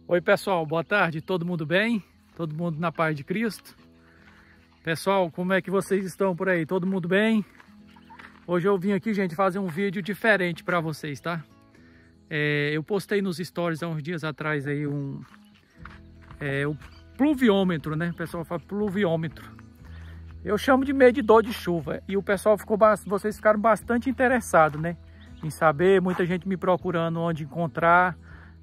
Oi pessoal, boa tarde, todo mundo bem? Todo mundo na paz de Cristo? Pessoal, como é que vocês estão por aí? Todo mundo bem? Hoje eu vim aqui, gente, fazer um vídeo diferente para vocês, tá? Eu postei nos stories há uns dias atrás aí o pluviômetro, né? O pessoal fala pluviômetro. Eu chamo de medidor de chuva e o pessoal vocês ficaram bastante interessados, né? Em saber, muita gente me procurando onde encontrar,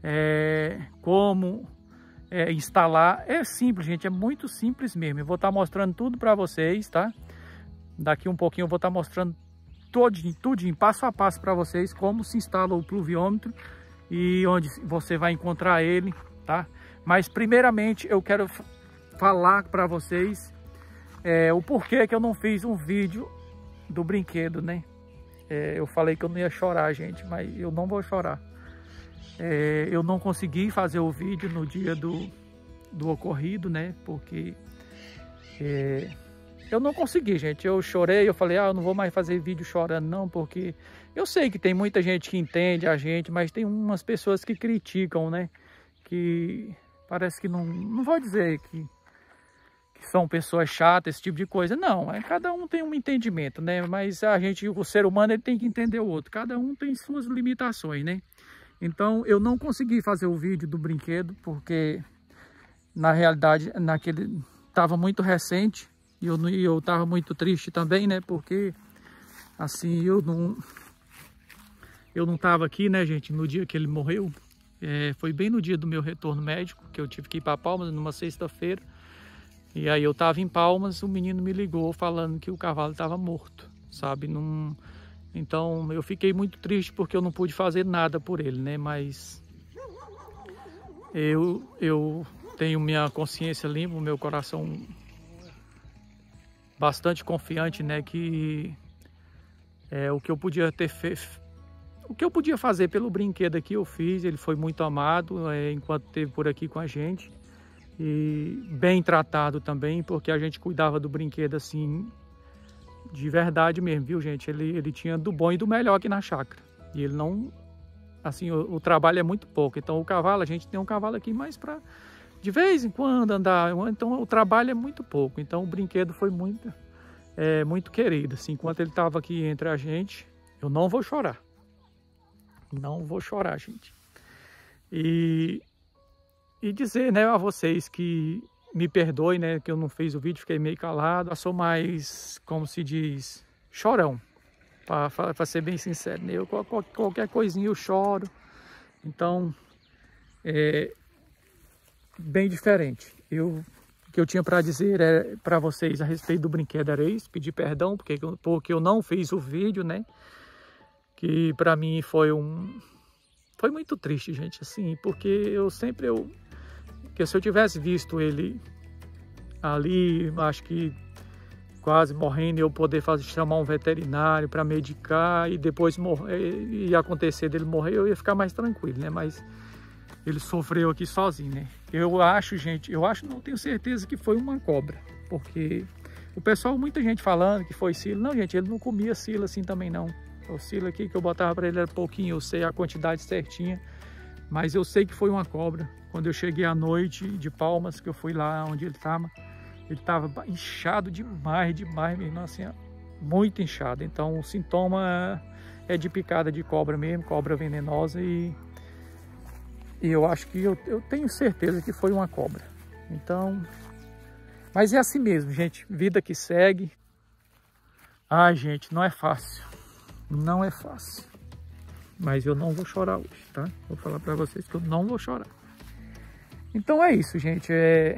como instalar. É simples, gente, é muito simples mesmo. Eu vou estar mostrando tudo para vocês, tá? Daqui um pouquinho eu vou estar mostrando tudinho, passo a passo para vocês como se instala o pluviômetro e onde você vai encontrar ele, tá? Mas primeiramente eu quero falar para vocês o porquê que eu não fiz um vídeo do brinquedo, né? Eu falei que eu não ia chorar, gente, mas eu não vou chorar. Eu não consegui fazer o vídeo no dia do ocorrido, né? Porque eu não consegui, gente. Eu chorei, eu falei, eu não vou mais fazer vídeo chorando não, porque eu sei que tem muita gente que entende a gente, mas tem umas pessoas que criticam, né? Que parece que não vou dizer que são pessoas chatas, esse tipo de coisa. Não, cada um tem um entendimento, né? Mas o ser humano, ele tem que entender o outro. Cada um tem suas limitações, né? Então, eu não consegui fazer o vídeo do brinquedo, porque, na realidade, estava muito recente. E eu estava muito triste também, né? Porque, assim, eu não estava aqui, né, gente, no dia que ele morreu. Foi bem no dia do meu retorno médico, que eu tive que ir para Palmas, numa sexta-feira. E aí eu estava em Palmas, o menino me ligou falando que o cavalo estava morto, sabe? Então eu fiquei muito triste porque eu não pude fazer nada por ele, né? Mas eu tenho minha consciência limpa, meu coração bastante confiante, né? Que o que eu podia ter feito, o que eu podia fazer pelo brinquedo aqui eu fiz. Ele foi muito amado enquanto esteve por aqui com a gente. E bem tratado também, porque a gente cuidava do brinquedo assim, de verdade mesmo, viu, gente? Ele tinha do bom e do melhor aqui na chácara. E ele não, assim, o trabalho é muito pouco. Então o cavalo, a gente tem um cavalo aqui mais para de vez em quando andar. Então o trabalho é muito pouco. Então o brinquedo foi muito querido. Assim, enquanto ele estava aqui entre a gente, eu não vou chorar. Não vou chorar, gente. E dizer, né, a vocês que me perdoem, né, que eu não fiz o vídeo, fiquei meio calado. Eu sou mais, como se diz, chorão, para ser bem sincero, né? Qualquer coisinha eu choro. Então, bem diferente. O que eu tinha para dizer para vocês a respeito do brinquedo era isso, pedir perdão porque eu não fiz o vídeo, né, que para mim foi muito triste, gente, assim, porque que se eu tivesse visto ele ali, acho que quase morrendo, eu poder chamar um veterinário para medicar e depois e acontecer dele morrer, eu ia ficar mais tranquilo, né? Mas ele sofreu aqui sozinho, né? Eu acho, gente, não tenho certeza que foi uma cobra, porque o pessoal, muita gente falando que foi silo. Não, gente, ele não comia silo assim também não. O silo aqui que eu botava para ele era pouquinho, eu sei a quantidade certinha. Mas eu sei que foi uma cobra. Quando eu cheguei à noite de Palmas, que eu fui lá onde ele estava inchado demais mesmo, assim, muito inchado. Então o sintoma é de picada de cobra mesmo, cobra venenosa, e eu acho que eu tenho certeza que foi uma cobra. Então, mas é assim mesmo, gente, vida que segue. Ai, gente, não é fácil, não é fácil. Mas eu não vou chorar hoje, tá? Vou falar pra vocês que eu não vou chorar. Então é isso, gente.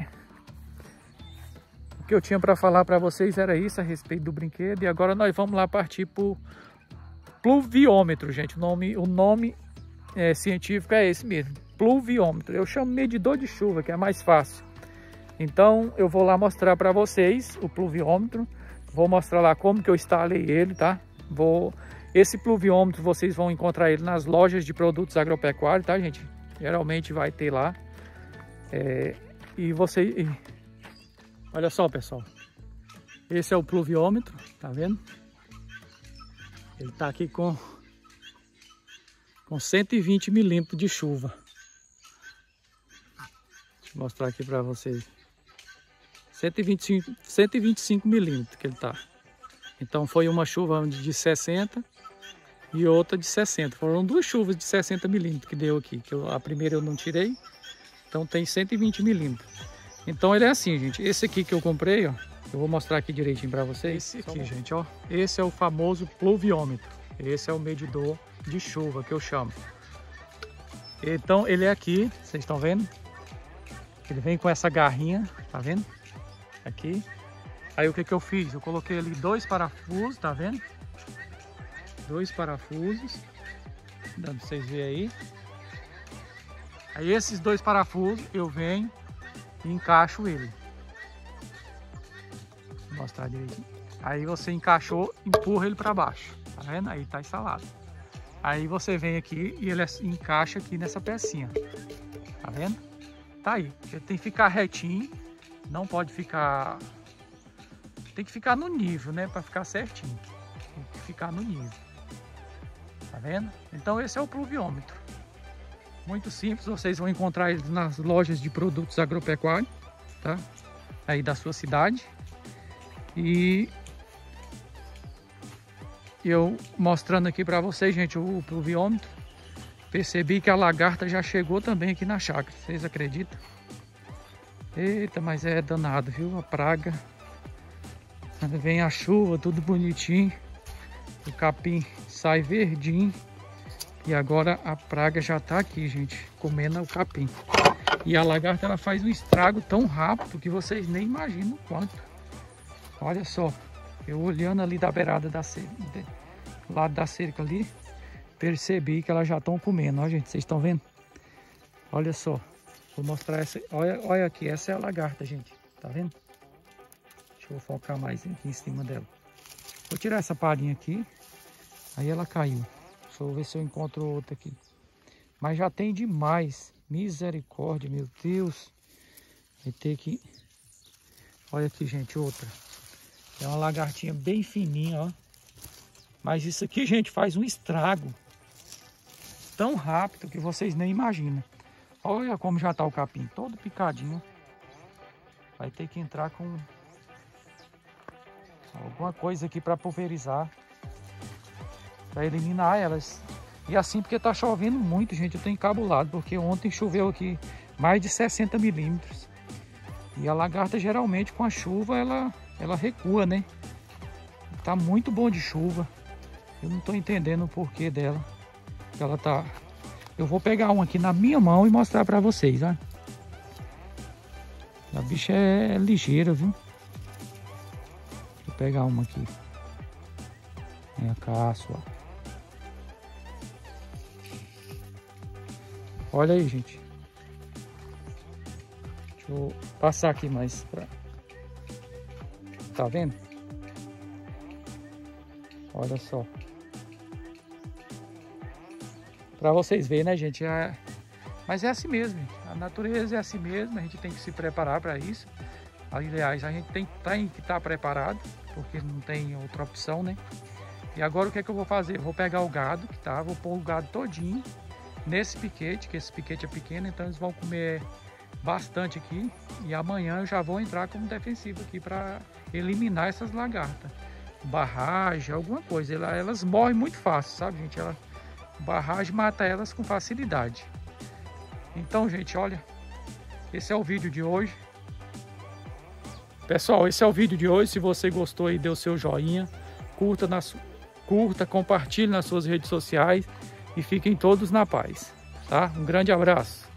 O que eu tinha pra falar pra vocês era isso a respeito do brinquedo. E agora nós vamos lá partir pro pluviômetro, gente. O nome científico é esse mesmo, pluviômetro. Eu chamo medidor de chuva, que é mais fácil. Então eu vou lá mostrar pra vocês o pluviômetro. Vou mostrar lá como que eu instalei ele, tá? Esse pluviômetro vocês vão encontrar ele nas lojas de produtos agropecuários, tá, gente? Geralmente vai ter lá. Olha só, pessoal. Esse é o pluviômetro, tá vendo? Ele tá aqui com 120 milímetros de chuva. Vou mostrar aqui para vocês. 125 milímetros que ele tá. Então foi uma chuva de 60 e outra de 60. Foram duas chuvas de 60 milímetros que deu aqui. A primeira eu não tirei. Então tem 120 milímetros. Então ele é assim, gente. Esse aqui que eu comprei, ó. Eu vou mostrar aqui direitinho para vocês. Esse aqui, gente, ó. Esse é o famoso pluviômetro. Esse é o medidor de chuva que eu chamo. Então ele é aqui, vocês estão vendo? Ele vem com essa garrinha, tá vendo? Aqui. Aí o que que eu fiz? Eu coloquei ali dois parafusos, tá vendo? Dois parafusos. Dando pra vocês verem aí. Aí esses dois parafusos eu venho e encaixo ele. Vou mostrar direitinho. Aí você encaixou, empurra ele para baixo. Tá vendo? Aí tá instalado. Aí você vem aqui e ele encaixa aqui nessa pecinha. Tá vendo? Tá aí. Ele tem que ficar retinho. Não pode ficar... Tem que ficar no nível, né? Para ficar certinho. Tem que ficar no nível. Tá vendo? Então esse é o pluviômetro. Muito simples, vocês vão encontrar ele nas lojas de produtos agropecuários, tá? Aí da sua cidade. E eu mostrando aqui para vocês, gente, o pluviômetro. Percebi que a lagarta já chegou também aqui na chácara, vocês acreditam? Eita, mas é danado, viu? A praga. Quando vem a chuva, tudo bonitinho. O capim sai verdinho. E agora a praga já tá aqui, gente, comendo o capim. E a lagarta, ela faz um estrago tão rápido que vocês nem imaginam o quanto. Olha só, eu olhando ali da beirada da cerca, do lado da cerca ali, percebi que elas já estão comendo. Ó, gente, vocês estão vendo? Olha só, vou mostrar essa. Olha aqui, essa é a lagarta, gente. Tá vendo? Deixa eu focar mais aqui em cima dela. Vou tirar essa palhinha aqui. Aí ela caiu. Vou ver se eu encontro outra aqui. Mas já tem demais. Misericórdia, meu Deus. Vai ter que... Olha aqui, gente, outra. É uma lagartinha bem fininha, ó. Mas isso aqui, gente, faz um estrago tão rápido que vocês nem imaginam. Olha como já tá o capim, todo picadinho. Vai ter que entrar com alguma coisa aqui para pulverizar, para eliminar elas. E assim, porque tá chovendo muito, gente, eu tô encabulado, porque ontem choveu aqui mais de 60 milímetros. E a lagarta, geralmente, com a chuva, ela recua, né? Tá muito bom de chuva. Eu não tô entendendo o porquê dela. Ela tá... Eu vou pegar um aqui na minha mão e mostrar pra vocês, ó. A bicha é ligeira, viu? Vou pegar uma aqui. É a caça, ó. Olha aí, gente. Deixa eu passar aqui mais pra... Tá vendo? Olha só. Pra vocês verem, né, gente? Mas é assim mesmo, gente. A natureza é assim mesmo. A gente tem que se preparar para isso. Aliás, a gente tem que estar preparado, porque não tem outra opção, né? E agora o que é que eu vou fazer? Eu vou pegar o gado, que tá? Vou pôr o gado todinho nesse piquete, que esse piquete é pequeno, então eles vão comer bastante aqui. E amanhã eu já vou entrar como defensivo aqui para eliminar essas lagartas. Barragem, alguma coisa. Elas morrem muito fácil, sabe, gente? Barragem mata elas com facilidade. Então, gente, olha, esse é o vídeo de hoje. Pessoal, esse é o vídeo de hoje. Se você gostou aí, dê o seu joinha, curta, compartilhe nas suas redes sociais e fiquem todos na paz, tá? Um grande abraço.